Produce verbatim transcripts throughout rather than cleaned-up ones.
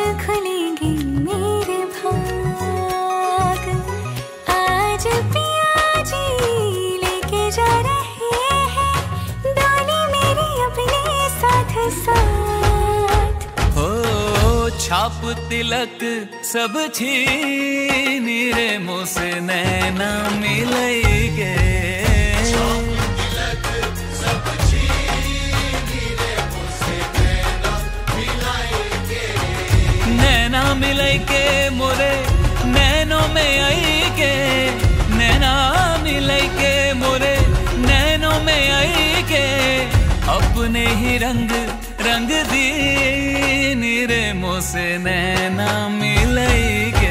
खुलेंगे मेरे भाग। आज पिया जी लेके जा रहे हैं डोली मेरी अपने साथ साथ। हो छाप तिलक सब छीन रे मुँह से नैना मिलेंगे। नैना मिलेंगे मोरे नैनों में आएंगे, नैना मिलेंगे मोरे नैनों में आएंगे। अपने ही रंग रंग दी रे मुँह से नैना मिलेंगे।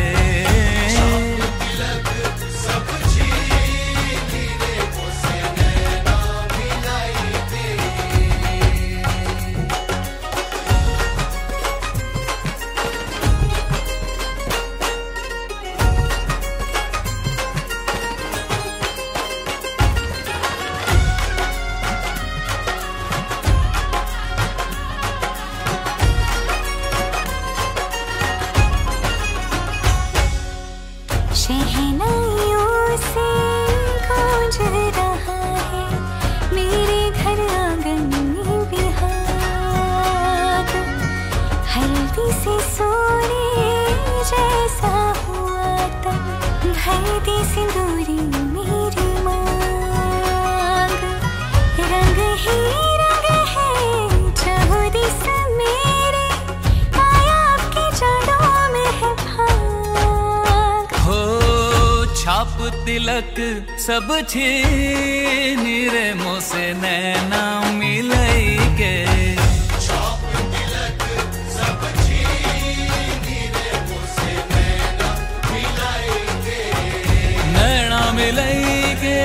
शहनाइयों से गूंज रहा है मेरे घर आंगन में बिहाग। हल्दी से सोने जैसा हुआ तब भर दी सिंदूरी मेरी मांग। रंग ही रंग है चाहो दिस मेरे आया आपके चारों में है भाग। छाप तिलक सब छीन रे मुँह से नैना मिलेंगे। छाप तिलक सब छीन रे मुँह से नैना मिलेंगे। नैना मिलेंगे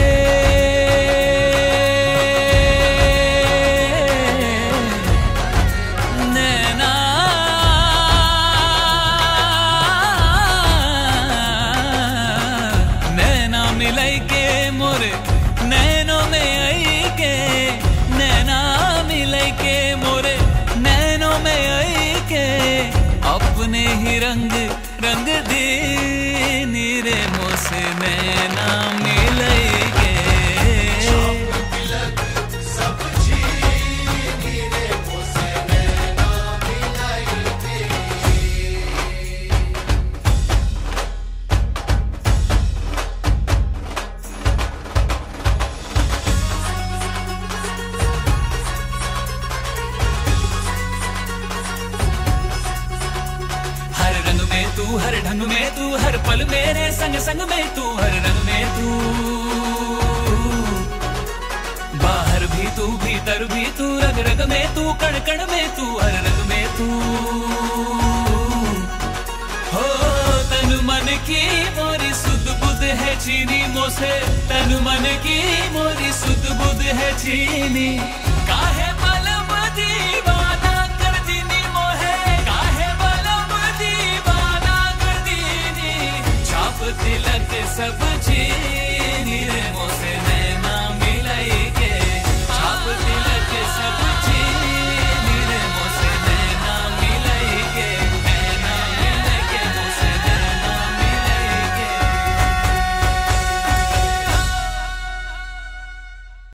नैना मिलेंगे मोरे नैनों में आएंगे। नैना मिलेंगे मोरे नैनों में आएंगे। अपने ही रंग रंग दी रे मुँह से नैना मिलेंगे। तू हर ढंग में तू हर पल मेरे संग संग में तू हर रंग में तू। बाहर भी तू भीतर भी तू रग रग में तू कण कण में तू हर रंग में तू। हो तन मन की मोरी सुध बुध है चीनी मोसे। तन मन की मोरी सुध बुध है चीनी। काहे पलम दीवाना कर दीनी मोहे। काहे पलम दीवाना तिलक सब